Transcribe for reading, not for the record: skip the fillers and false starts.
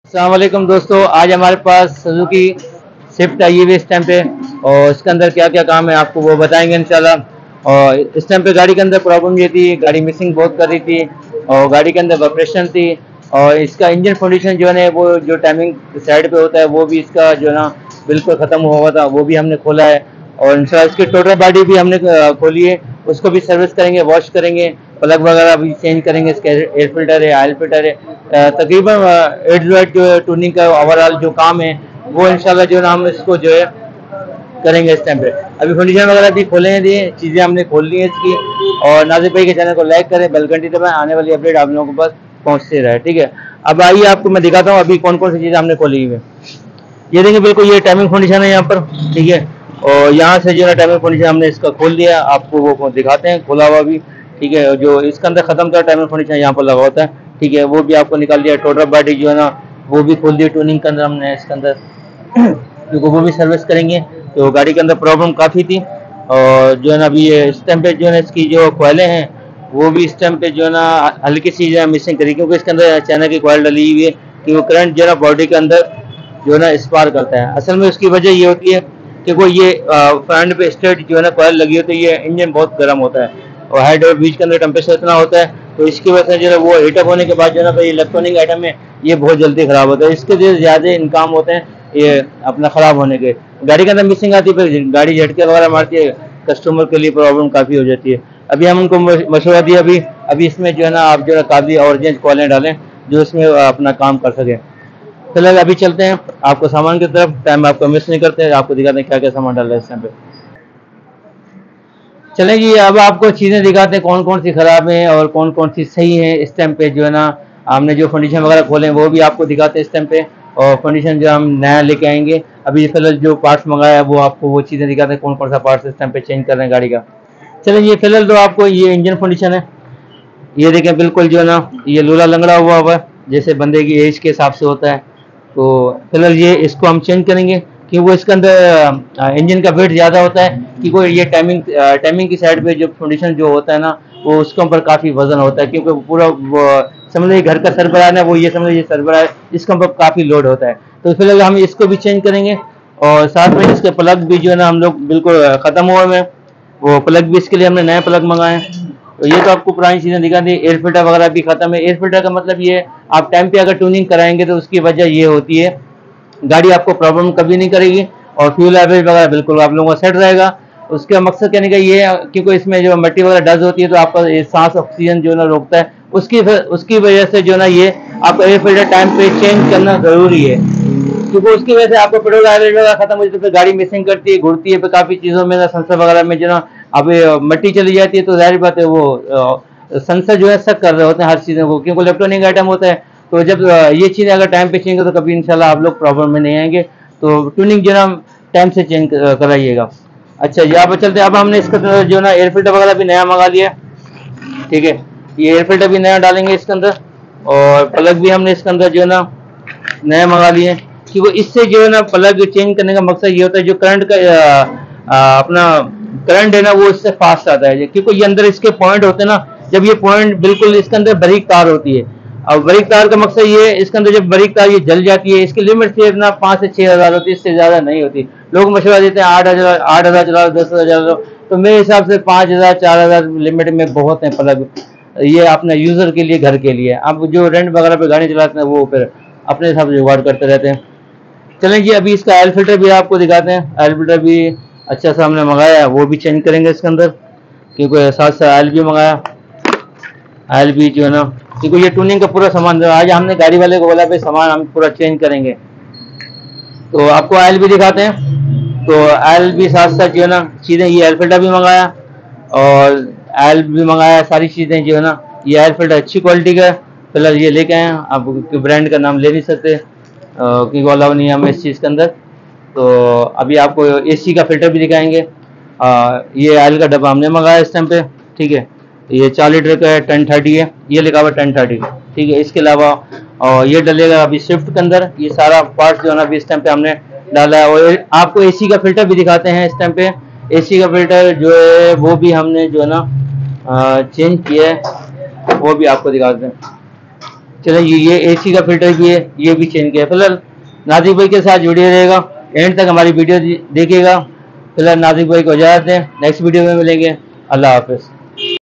अस्सलाम वालेकुम दोस्तों, आज हमारे पास सुजुकी स्विफ्ट आई हुई इस टाइम पे। और इसके अंदर क्या क्या काम है आपको वो बताएंगे इंशाल्लाह। और इस टाइम पे गाड़ी के अंदर प्रॉब्लम ये थी, गाड़ी मिसिंग बहुत कर रही थी और गाड़ी के अंदर वाइब्रेशन थी। और इसका इंजन कंडीशन जो है वो जो टाइमिंग साइड पे होता है वो भी इसका जो है ना बिल्कुल ख़त्म हुआ था, वो भी हमने खोला है। और इंशाल्लाह इसकी टोटल बॉडी भी हमने खोली है, उसको भी सर्विस करेंगे, वॉश करेंगे, प्लग वगैरह भी चेंज करेंगे। इसके एयर फिल्टर है, ऑयल फिल्टर है, तकरीबन ए टू जेड जो टूनिंग का ओवरऑल जो काम है वो इंशाल्लाह जो है ना हम इसको जो है करेंगे इस टाइम पे। अभी कंडीशन वगैरह भी खोले हैं, दिए चीज़ें हमने खोल ली हैं इसकी। और नाजिर भाई के चैनल को लाइक करें, बेल घंटी दबाएं, आने वाली अपडेट आप लोगों के पास पहुंचते रहे। ठीक है, अब आइए आपको मैं दिखाता हूँ अभी कौन कौन सी चीज़ें हमने खोली हुई है। ये देखिए, बिल्कुल ये टाइमिंग कंडीशन है यहाँ पर। ठीक है, और यहाँ से जो है टाइमिंग कंडीशन हमने इसका खोल दिया, आपको वो दिखाते हैं खोला हुआ भी। ठीक है, जो इसके अंदर खत्म था टाइमिंग कंडीशन यहाँ पर लगा होता है। ठीक है, वो भी आपको निकाल दिया। टोटल बॉडी जो है ना वो भी खोल दी ट्यूनिंग के अंदर हमने इसके अंदर क्योंकि वो भी सर्विस करेंगे। तो गाड़ी के अंदर प्रॉब्लम काफ़ी थी। और जो है ना अभी ये इस टाइम पे जो है ना इसकी जो कोयलें हैं वो भी इस टाइम पे जो है ना हल्की सी जो है मिसिंग करी, क्योंकि इसके अंदर चाइना की कोयल डली हुई है कि वो करंट जो है ना बॉडी के अंदर जो है ना स्पार्क करता है। असल में उसकी वजह ये होती है कि वो ये फ्रंट पे स्ट्रेट जो है ना कोयल लगी होती है, ये इंजन बहुत गर्म होता है और हेड और बीच के अंदर टेम्परेचर इतना होता है, तो इसकी वजह से जो है वो हीटअप होने के बाद जो है ना ये इलेक्ट्रॉनिक आइटम है ये बहुत जल्दी खराब होता है। इसके जो ज़्यादा इनकाम होते हैं ये अपना ख़राब होने के। गाड़ी के अंदर मिसिंग आती है, फिर गाड़ी झटके वगैरह मारती है, कस्टमर के लिए प्रॉब्लम काफ़ी हो जाती है। अभी हम उनको मशवरा दिया, अभी इसमें जो है ना आप जो है काफ़ी ऑरिजिनल कॉलें डालें जो इसमें अपना काम कर सकें। फिलहाल अभी चलते हैं आपको सामान की तरफ, टाइम आपको मिस नहीं करते, आपको दिखाते हैं क्या क्या सामान डाला है इस टाइम पे। चलें जी, अब आपको चीज़ें दिखाते हैं कौन कौन सी ख़राब हैं और कौन कौन सी सही हैं इस टाइम पे जो है ना। हमने जो कंडीशन वगैरह खोले हैं वो भी आपको दिखाते हैं इस टाइम पे, और कंडीशन जो हम नया लेके आएंगे। अभी फिलहाल जो पार्ट्स मंगाया है वो आपको वो चीज़ें दिखाते हैं कौन कौन सा पार्ट्स इस टाइम पे चेंज कर रहे हैं गाड़ी का। चलें ये फिलहाल तो आपको ये इंजन कंडीशन है, ये देखें बिल्कुल जो है ना ये लूला लंगड़ा हुआ है जैसे बंदे की एज के हिसाब से होता है। तो फिलहाल ये इसको हम चेंज करेंगे कि वो इसके अंदर इंजन का वेट ज़्यादा होता है, कि वो ये टाइमिंग की साइड पे जो कंडीशन जो होता है ना वो उसके ऊपर काफ़ी वजन होता है, क्योंकि पूरा समझ लीजिए घर का सरबराह है वो, ये समझ लीजिए सरबराह है, इसके ऊपर काफ़ी लोड होता है। तो फिलहाल हम इसको भी चेंज करेंगे। और साथ में इसके प्लग भी जो है ना हम लोग बिल्कुल ख़त्म हुए में, वो प्लग भी इसके लिए हमने नए प्लग मंगाए हैं। तो ये तो आपको पुरानी चीज़ें दिखा दी। एयर फिल्टर वगैरह भी खत्म है। एयर फिल्टर का मतलब ये आप टाइम पे अगर ट्यूनिंग कराएंगे तो उसकी वजह ये होती है गाड़ी आपको प्रॉब्लम कभी नहीं करेगी और फ्यूल एवरेज वगैरह बिल्कुल आप लोगों का सेट रहेगा। उसका मकसद कहने का ये है क्योंकि इसमें जो मिट्टी वगैरह डस्ट होती है तो आपका ये सांस ऑक्सीजन जो है ना रोकता है, उसकी वजह से जो है ना ये आपका एयर फिल्टर टाइम पे चेंज करना ज़रूरी है, क्योंकि उसकी वजह से आपको पेट्रोल एवरेज वगैरह खत्म हो जाती है, फिर गाड़ी मिसिंग करती है, घुड़ती है, फिर काफ़ी चीज़ों में सेंसर वगैरह में जो ना अभी मिट्टी चली जाती है, तो जाहिर बात है वो सेंसर जो है शक कर रहे होते हैं हर चीज़ों को, क्योंकि इलेक्ट्रॉनिक आइटम होता है। तो जब ये चीज़ें अगर टाइम पे चेंज हो तो कभी इंशाल्लाह आप लोग प्रॉब्लम में नहीं आएंगे। तो ट्यूनिंग जो ना टाइम से चेंज कराइएगा। अच्छा, यहाँ पर चलते हैं। अब हमने इसका जो ना एयर फिल्टर वगैरह भी नया मंगा लिया। ठीक है, ये एयर फिल्टर भी नया डालेंगे इसके अंदर, और प्लग भी हमने इसके अंदर जो है ना नया मंगा लिए कि वो इससे जो है ना प्लग चेंज करने का मकसद ये होता है जो करंट का अपना करंट है ना वो इससे फास्ट आता है, क्योंकि ये अंदर इसके पॉइंट होते हैं ना, जब ये पॉइंट बिल्कुल इसके अंदर बारीक तार होती है। अब बारीक तार का मकसद ये है इसके अंदर जब बारीक तार ये जल जाती है, इसकी लिमिट सिर्फ ना 5 से 6 हज़ार होती है, इससे ज़्यादा नहीं होती। लोग मशवरा देते हैं 8 हज़ार चला लो, 10 हज़ार चला लो, तो मेरे हिसाब से 5 हज़ार 4 हज़ार लिमिट में बहुत है प्लग, ये अपने यूज़र के लिए, घर के लिए। अब जो रेंट वगैरह पे गाड़ी चलाते हैं वो फिर अपने हिसाब से जुगाड़ करते रहते हैं। चलें जी, अभी इसका ऑयल फिल्टर भी आपको दिखाते हैं। ऑयल फिल्टर भी अच्छा सा हमने मंगाया है, वो भी चेंज करेंगे इसके अंदर, क्योंकि साथ साथ ऑयल भी मंगाया। ऑयल भी जो है ना, क्योंकि ये ट्यूनिंग का पूरा सामान आज हमने गाड़ी वाले को बोला भाई सामान हम पूरा चेंज करेंगे, तो आपको ऑयल भी दिखाते हैं। तो ऑयल भी साथ साथ जो है ना चीज़ें, ये ऑयल फिल्टर भी मंगाया और ऑयल भी मंगाया, सारी चीज़ें जो है ना। ये ऑयल फिल्टर अच्छी क्वालिटी का है, फिलहाल ये लेके आए हैं। आप ब्रांड का नाम ले नहीं सकते क्योंकि अलाउ नहीं है हमें इस चीज़ के अंदर। तो अभी आपको एसी का फिल्टर भी दिखाएंगे। ये ऑयल का डब्बा हमने मंगाया इस टाइम पे। ठीक है, ये 4 लीटर का है, 1030 है, ये लिखा हुआ 1030। ठीक है, इसके अलावा और ये डलेगा अभी स्विफ्ट के अंदर। ये सारा पार्ट जो है ना अभी इस टाइम पे हमने डाला है। और आपको एसी का फिल्टर भी दिखाते हैं इस टाइम पे। एसी का फिल्टर जो है वो भी हमने जो है ना चेंज किया है, वो भी आपको दिखाते हैं। चलो ये AC का फिल्टर भी है, ये भी चेंज किया। फिलहाल नाजिक भाई के साथ जुड़े रहेगा, एंड तक हमारी वीडियो देखिएगा। फिलहाल नाजिक भाई को इजाजत दें, नेक्स्ट वीडियो में मिलेंगे। अल्लाह हाफिज़।